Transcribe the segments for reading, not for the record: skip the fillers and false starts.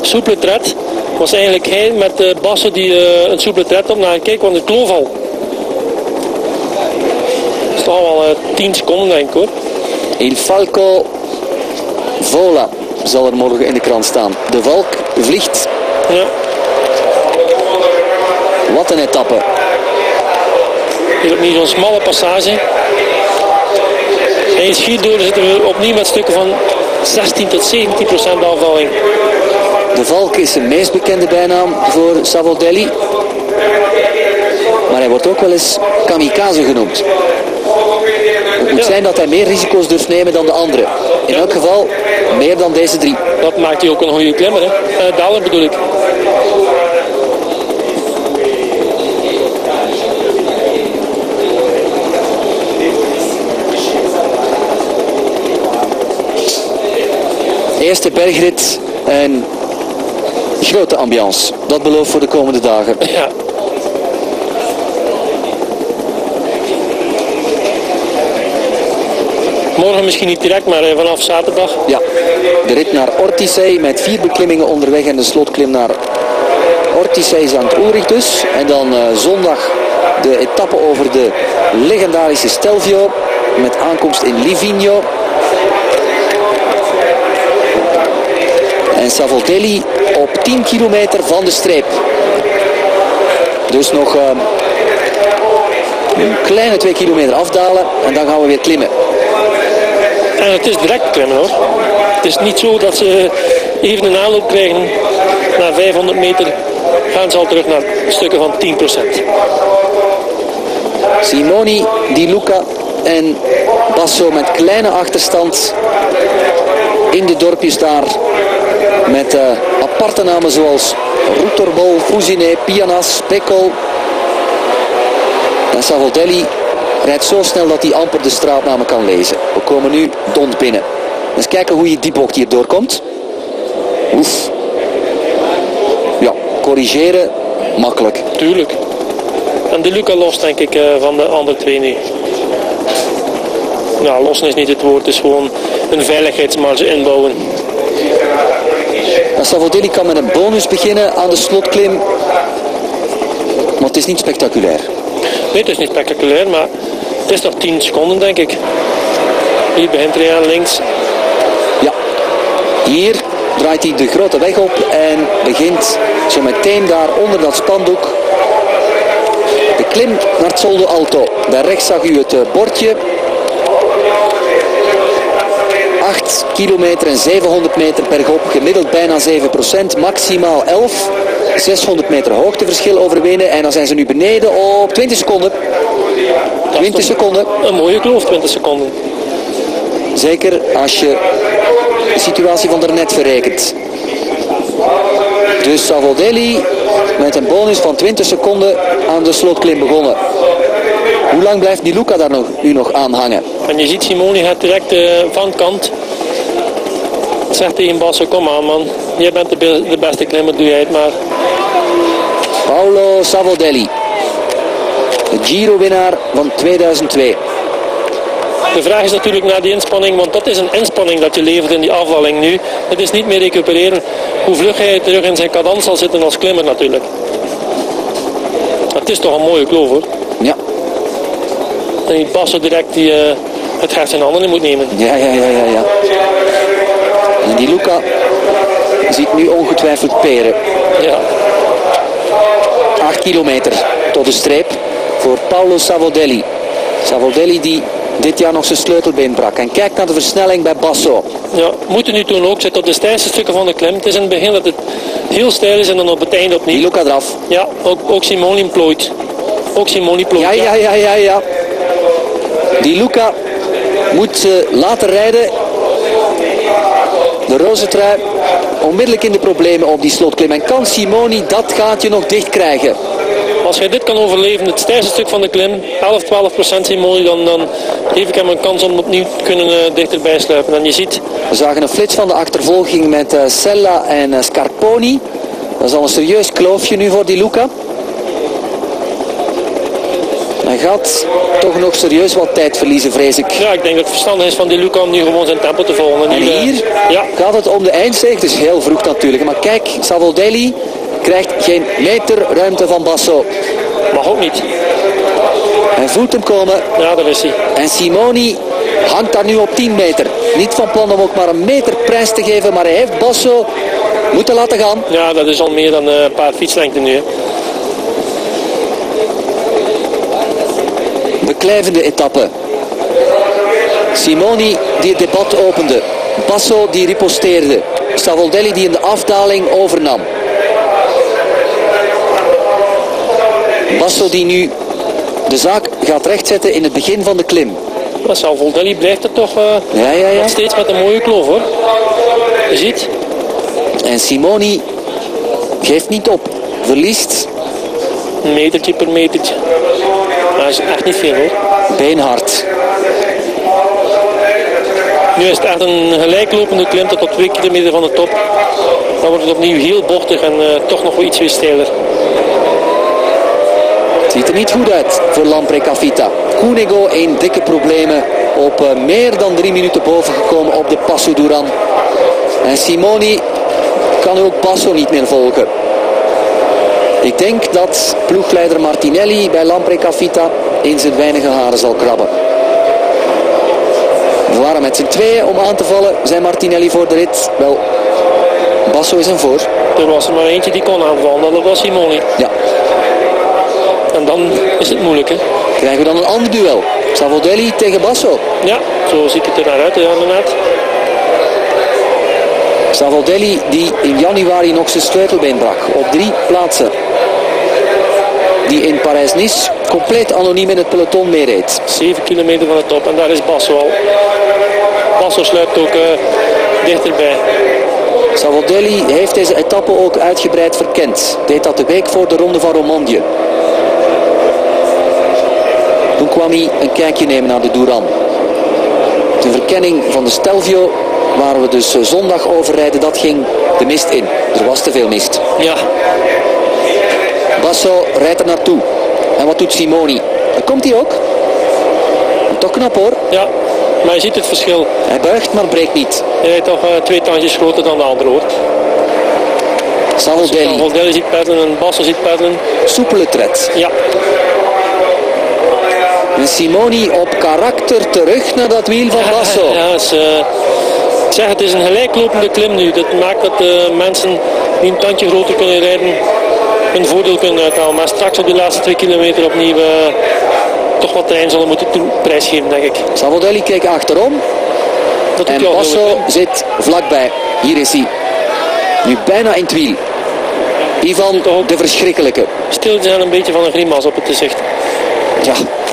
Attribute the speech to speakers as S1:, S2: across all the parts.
S1: soepele tred. Was eigenlijk hij met Basso die een soepele tred op naar kijken, want het kloof al. Dat is toch al 10 seconden denk ik hoor.
S2: Il Falco Vola zal er morgen in de krant staan. De Valk vliegt.
S1: Ja.
S2: Wat een etappe.
S1: Hier opnieuw zo'n smalle passage. En in Schieddoorn zitten we opnieuw met stukken van 16 tot 17% afdaling.
S2: De Valk is de meest bekende bijnaam voor Savoldelli. Maar hij wordt ook wel eens kamikaze genoemd. Het moet zijn dat hij meer risico's durft nemen dan de anderen. In elk geval meer dan deze 3.
S1: Dat maakt hij ook een goede klimmer, hè? Daler bedoel ik.
S2: Eerste bergrit en grote ambiance. Dat belooft voor de komende dagen.
S1: Ja. Morgen misschien niet direct, maar vanaf zaterdag.
S2: Ja, de rit naar Ortisei met 4 beklimmingen onderweg en de slotklim naar Ortisei St. Ulrich dus. En dan zondag de etappe over de legendarische Stelvio met aankomst in Livigno. En Savoldelli op 10 kilometer van de streep. Dus nog een kleine 2 kilometer afdalen en dan gaan we weer klimmen.
S1: En het is direct klimmen hoor. Het is niet zo dat ze even een aanloop krijgen. Na 500 meter gaan ze al terug naar stukken van 10%.
S2: Simoni, Di Luca en Basso met kleine achterstand in de dorpjes daar. Met aparte namen zoals Rutorbol, Fusine, Pianas, Pecco. En Savoldelli rijdt zo snel dat hij amper de straatnamen kan lezen. We komen nu Dont binnen. Eens kijken hoe je die bocht hier doorkomt. Oef. Ja, corrigeren, makkelijk.
S1: Tuurlijk. En De Luca lost denk ik van de andere twee nu. Nou, lossen is niet het woord. Het is gewoon een veiligheidsmarge inbouwen.
S2: Savoldelli kan met een bonus beginnen aan de slotklim. Maar het is niet spectaculair.
S1: Nee, het is niet spectaculair, maar het is nog 10 seconden denk ik. Hier begint hij aan links.
S2: Ja, hier draait hij de grote weg op en begint zo meteen daar onder dat spandoek de klim naar het Sol d'Alto. Daar rechts zag u het bordje. 8 kilometer en 700 meter bergop, gemiddeld bijna 7%, maximaal 11. 600 meter hoogteverschil overwinnen en dan zijn ze nu beneden op 20 seconden. 20 seconden.
S1: Een mooie kloof, 20 seconden.
S2: Zeker als je de situatie van daarnet verrekent. Dus Savoldelli met een bonus van 20 seconden aan de slotklim begonnen. Hoe lang blijft Di Luca daar nu nog aan hangen?
S1: En je ziet Simoni gaat direct van kant. Zegt tegen Basso, kom aan man. Jij bent de beste klimmer, doe jij het maar.
S2: Paolo Savoldelli. De Giro-winnaar van 2002.
S1: De vraag is natuurlijk naar die inspanning, want dat is een inspanning dat je levert in die afdaling nu. Het is niet meer recupereren. Hoe vlug hij terug in zijn cadans zal zitten als klimmer natuurlijk. Het is toch een mooie kloof hoor.
S2: Ja.
S1: En die Basso direct die het hart in handen moet nemen.
S2: Ja. En Di Luca ziet nu ongetwijfeld peren.
S1: Ja.
S2: 8 kilometer tot de streep voor Paolo Savoldelli. Savoldelli die dit jaar nog zijn sleutelbeen brak. En kijk naar de versnelling bij Basso.
S1: Ja, moeten nu toen ook zitten op de steilste stukken van de klim. Het is in het begin dat het heel steil is en dan op het einde opnieuw.
S2: Di Luca eraf.
S1: Ja, ook Simoni plooit. Ook Simoni plooit.
S2: Ja. Di Luca moet laten rijden. De roze trui onmiddellijk in de problemen op die slotklim. En kan Simoni dat gaatje nog dicht krijgen?
S1: Als hij dit kan overleven, het steilste stuk van de klim, 11-12% Simoni, dan geef ik hem een kans om opnieuw te kunnen dichterbij sluipen. En je ziet...
S2: We zagen een flits van de achtervolging met Sella en Scarponi. Dat is al een serieus kloofje nu voor Di Luca. Hij gaat toch nog serieus wat tijd verliezen, vrees ik.
S1: Ja, ik denk dat het verstandig is van Di Luca om nu gewoon zijn tempo te volgen.
S2: En hier gaat het om de eindsteek. Het is heel vroeg natuurlijk. Maar kijk, Savoldelli krijgt geen meter ruimte van Basso.
S1: Mag ook niet.
S2: Hij voelt hem komen.
S1: Ja, daar is hij.
S2: En Simoni hangt daar nu op 10 meter. Niet van plan om ook maar een meter prijs te geven. Maar hij heeft Basso moeten laten gaan.
S1: Ja, dat is al meer dan een paar fietslengten nu. Hè.
S2: Beklijvende etappe. Simoni die het debat opende. Basso die riposteerde. Savoldelli die in de afdaling overnam. Basso die nu de zaak gaat rechtzetten in het begin van de klim.
S1: Maar Savoldelli blijft er toch nog steeds met een mooie kloof, hoor. Je ziet.
S2: En Simoni geeft niet op. Verliest.
S1: Een metertje per metertje. Maar dat is echt niet veel, hoor.
S2: Beenhard.
S1: Nu is het echt een gelijklopende klim tot 2 kilometer van de top. Dan wordt het opnieuw heel bochtig en toch nog wel iets weer steiler.
S2: Het ziet er niet goed uit voor Lampreca-Vita. Cunego in dikke problemen. Op meer dan 3 minuten boven gekomen op de Passo Duran. En Simoni kan ook Basso niet meer volgen. Ik denk dat ploegleider Martinelli bij Lampreca-Vita in zijn weinige haren zal krabben. We waren met z'n tweeën om aan te vallen, zei Martinelli voor de rit. Wel, Basso is hem voor.
S1: Er was er maar eentje die kon aanvallen, dat was Simoni.
S2: Ja.
S1: En dan is het moeilijk, hè.
S2: Krijgen we dan een ander duel. Savoldelli tegen Basso.
S1: Ja, zo ziet het er naar uit, ja, inderdaad.
S2: Savoldelli die in januari nog zijn sleutelbeen brak. Op 3 plaatsen. Die in Parijs-Nice compleet anoniem in het peloton meereed.
S1: 7 kilometer van de top en daar is Basso al. Basso sluipt ook dichterbij.
S2: Savoldelli heeft deze etappe ook uitgebreid verkend. Deed dat de week voor de ronde van Romandie. Toen kwam hij een kijkje nemen naar de Duran. De verkenning van de Stelvio, waar we dus zondag over rijden, dat ging de mist in. Er was te veel mist.
S1: Ja.
S2: Basso rijdt er naartoe. En wat doet Simoni? Daar komt hij ook. Toch knap, hoor.
S1: Ja, maar je ziet het verschil.
S2: Hij buigt, maar breekt niet.
S1: Hij rijdt toch 2 tandjes groter dan de andere, hoor.
S2: Savoldelli
S1: ziet peddelen en Basso ziet peddelen.
S2: Soepele tred.
S1: Ja.
S2: En Simoni op karakter terug naar dat wiel van Basso.
S1: Ja, ik zeg, het is een gelijklopende klim nu. Dat maakt dat mensen die een tandje groter kunnen rijden een voordeel kunnen uithalen. Maar straks op de laatste 2 kilometer opnieuw toch wat terrein zullen moeten prijsgeven, denk ik.
S2: Savoldelli keek achterom.
S1: Dat
S2: en Basso zit vlakbij. Hier is hij. Nu bijna in het wiel. Ivan de Verschrikkelijke.
S1: Stil zijn een beetje van een grimas op het gezicht.
S2: Ja.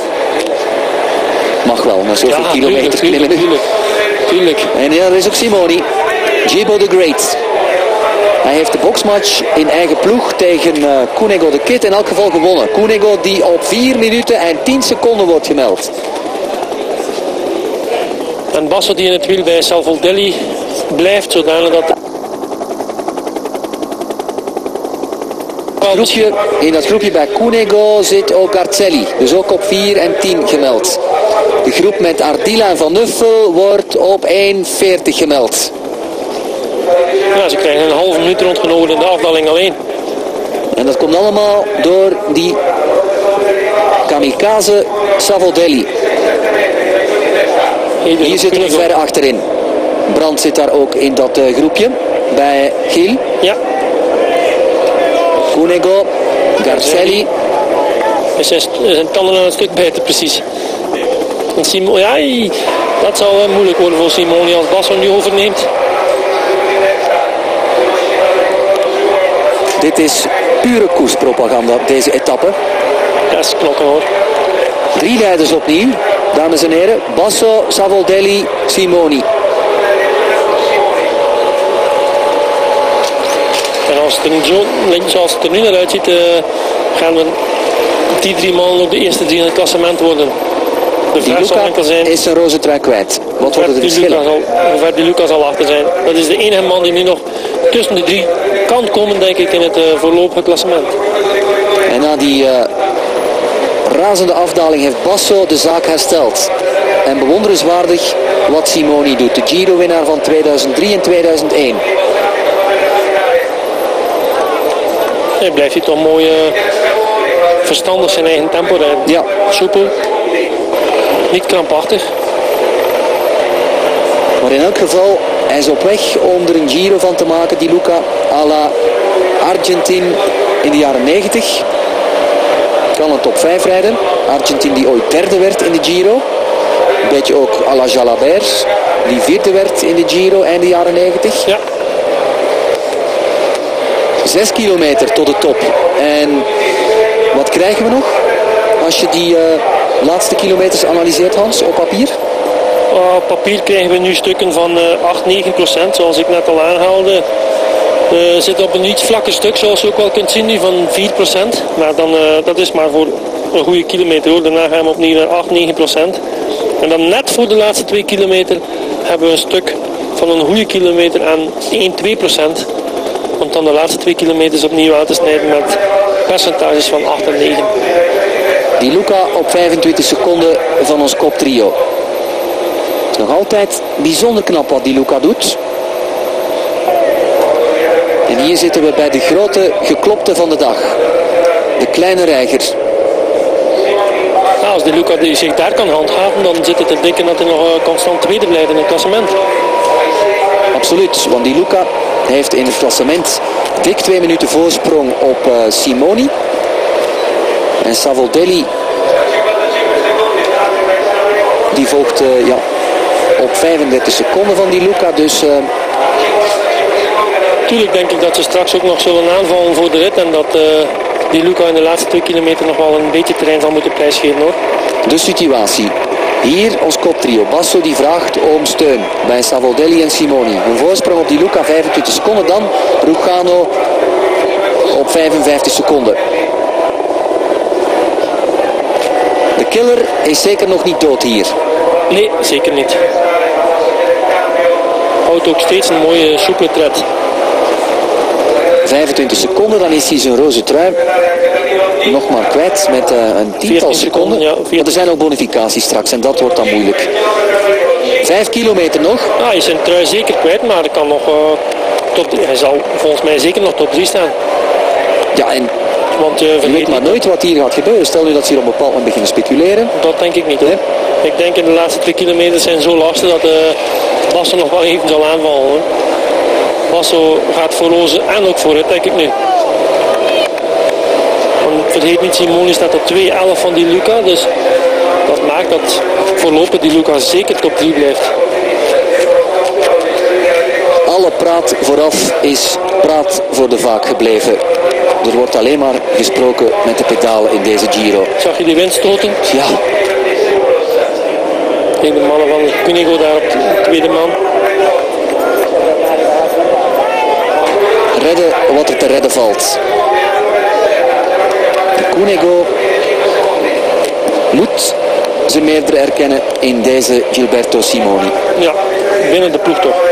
S2: Mag wel, maar zoveel kilometer klimmen.
S1: Tuurlijk.
S2: En ja, er is ook Simoni. Gibo the Great. Hij heeft de boxmatch in eigen ploeg tegen Cunego de Kid in elk geval gewonnen. Cunego die op 4 minuten en 10 seconden wordt gemeld.
S1: En Basso die in het wiel bij Savoldelli blijft, zodanig dat...
S2: In dat groepje bij Cunego zit ook Arcelli. Dus ook op 4 en 10 gemeld. De groep met Ardila en Van Nuffel wordt op 1:40 gemeld.
S1: Ja, ze krijgen een halve minuut rondgenomen in de afdaling alleen.
S2: En dat komt allemaal door die kamikaze Savoldelli. Hier zitten we verder achterin. Brandt zit daar ook in dat groepje. Bij Gil.
S1: Ja.
S2: Cunego, Garzelli.
S1: Zijn tanden aan het stuk bijten, precies. En Simoni, ja, dat zal moeilijk worden voor Simoni als Basso nu overneemt.
S2: Dit is pure koerspropaganda, deze etappe.
S1: Dat is knokken, hoor.
S2: 3 leiders opnieuw, dames en heren. Basso, Savoldelli, Simoni.
S1: En zoals het er nu naar uitziet, gaan we die 3 mannen ook de eerste 3 in het klassement worden. De vraag zal enkel zijn...
S2: is zijn roze trui kwijt. Wat worden de verschillen?
S1: Hoe ver die Lucas zal achter zijn. Dat is de enige man die nu nog tussen de 3 kan komen, denk ik, in het voorlopige klassement.
S2: En na die razende afdaling heeft Basso de zaak hersteld. En bewonderenswaardig wat Simoni doet. De Giro-winnaar van 2003 en 2001.
S1: Hij blijft hier toch mooi verstandig zijn eigen tempo rijden.
S2: Ja.
S1: Soepel. Niet krampachtig.
S2: Maar in elk geval, hij is op weg om er een Giro van te maken, Di Luca, à la Argentin in de jaren 90. Kan een top 5 rijden. Argentin die ooit derde werd in de Giro. Een beetje ook à la Jalabert, die vierde werd in de Giro eind jaren 90.
S1: Ja.
S2: 6 kilometer tot de top. En wat krijgen we nog als je die laatste kilometers analyseert, Hans, op papier?
S1: Op papier krijgen we nu stukken van 8-9%, zoals ik net al aanhaalde. Zit op een iets vlakker stuk, zoals je ook wel kunt zien, nu van 4%. Maar dan, dat is maar voor een goede kilometer hoor. Daarna gaan we opnieuw naar 8-9%. En dan net voor de laatste 2 kilometer hebben we een stuk van een goede kilometer aan 1-2%. Om dan de laatste 2 kilometers opnieuw aan te snijden met percentages van 8 en 9.
S2: Di Luca op 25 seconden van ons koptrio. Nog altijd bijzonder knap wat Di Luca doet. En hier zitten we bij de grote geklopte van de dag. De kleine reiger.
S1: Nou, als Di Luca zich daar kan handhaven, dan zit het te denken dat hij nog constant tweede blijft in het klassement.
S2: Absoluut, want Di Luca heeft in het klassement dik 2 minuten voorsprong op Simoni. En Savoldelli die volgt op 35 seconden van Di Luca. Dus
S1: Tuurlijk denk ik dat ze straks ook nog zullen aanvallen voor de rit. En dat Di Luca in de laatste 2 kilometer nog wel een beetje terrein zal moeten prijsgeven hoor.
S2: De situatie. Hier ons koptrio. Basso die vraagt om steun bij Savoldelli en Simoni. Een voorsprong op Di Luca 25 seconden. Dan Rugano op 55 seconden. De killer is zeker nog niet dood hier.
S1: Nee, zeker niet. Houdt ook steeds een mooie soepele tred.
S2: 25 seconden, dan is hij zijn roze trui nog maar kwijt met een tiental seconden.
S1: Ja,
S2: maar er zijn ook bonificaties straks en dat wordt dan moeilijk. 5 kilometer nog.
S1: Ah, hij is zijn trui zeker kwijt, maar hij kan nog hij zal volgens mij zeker nog top 3 staan.
S2: Ja, en
S1: want
S2: je weet maar nooit wat hier gaat gebeuren. Stel nu dat ze hier op een bepaald moment beginnen speculeren.
S1: Dat denk ik niet. Hè? Ik denk in de laatste 2 kilometer zijn zo lastig dat Basso nog wel even zal aanvallen. Hoor. Basso gaat voor roze en ook voor het, denk ik nu. Want vergeet niet, Simoni staat op 2.11 van Di Luca. Dus dat maakt dat voorlopig Di Luca zeker top 3 blijft.
S2: Alle praat vooraf is praat voor de vaak gebleven. Er wordt alleen maar gesproken met de pedalen in deze Giro.
S1: Zag je die windstoten?
S2: Ja.
S1: Tegen de mannen van Cunego daar op de tweede man.
S2: Redden wat er te redden valt. Cunego moet zijn meerdere erkennen in deze Gilberto Simoni.
S1: Ja, binnen de ploeg toch.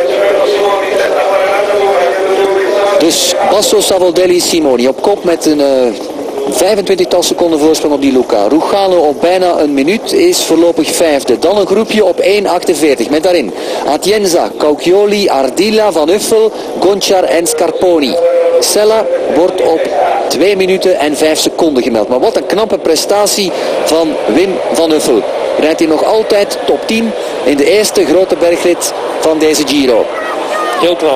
S2: Dus Basso, Savoldelli, Simoni op kop met een 25-tal seconden voorsprong op Di Luca. Rugano op bijna een minuut is voorlopig vijfde. Dan een groepje op 1.48 met daarin Atienza, Cauchioli, Ardilla, Van Uffel, Gonchar en Scarponi. Sella wordt op 2 minuten en 5 seconden gemeld. Maar wat een knappe prestatie van Wim van Uffel. Rijdt hij nog altijd top 10 in de eerste grote bergrit van deze Giro.
S1: Heel knap.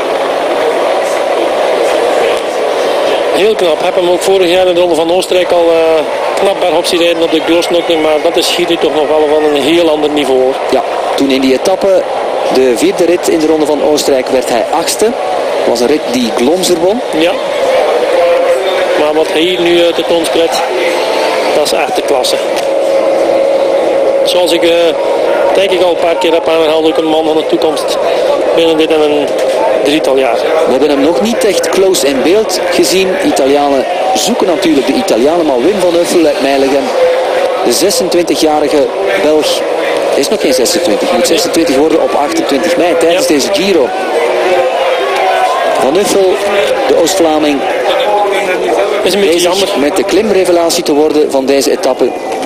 S1: Heel knap. Heb hem ook vorig jaar in de Ronde van Oostenrijk al knap bergop zien rijden op de Großglockner. Maar dat is hier nu toch nog wel van een heel ander niveau. Hoor.
S2: Ja, toen in die etappe, de vierde rit in de Ronde van Oostenrijk, werd hij 8e. Dat was een rit die Glomser won.
S1: Ja. Maar wat hij hier nu tentoonspredt, dat is echt de klasse. Zoals ik denk ik al een paar keer heb aangehaald, ook een man van de toekomst binnen dit en een 3-tal jaar.
S2: We hebben hem nog niet echt close in beeld gezien. Italianen zoeken natuurlijk de Italianen, maar Wim van Uffel lijkt mij liggen. De 26-jarige Belg is nog geen 26, moet 26 worden op 28 mei tijdens deze Giro. Van Uffel, de Oost-Vlaming,
S1: is een beetje
S2: bezig
S1: jammer.
S2: met de klimrevelatie te worden van deze etappe.